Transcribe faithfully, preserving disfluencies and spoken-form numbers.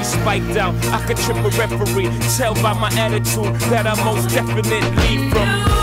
spiked out. I could trip a referee. Tell by my attitude that I most definitely from.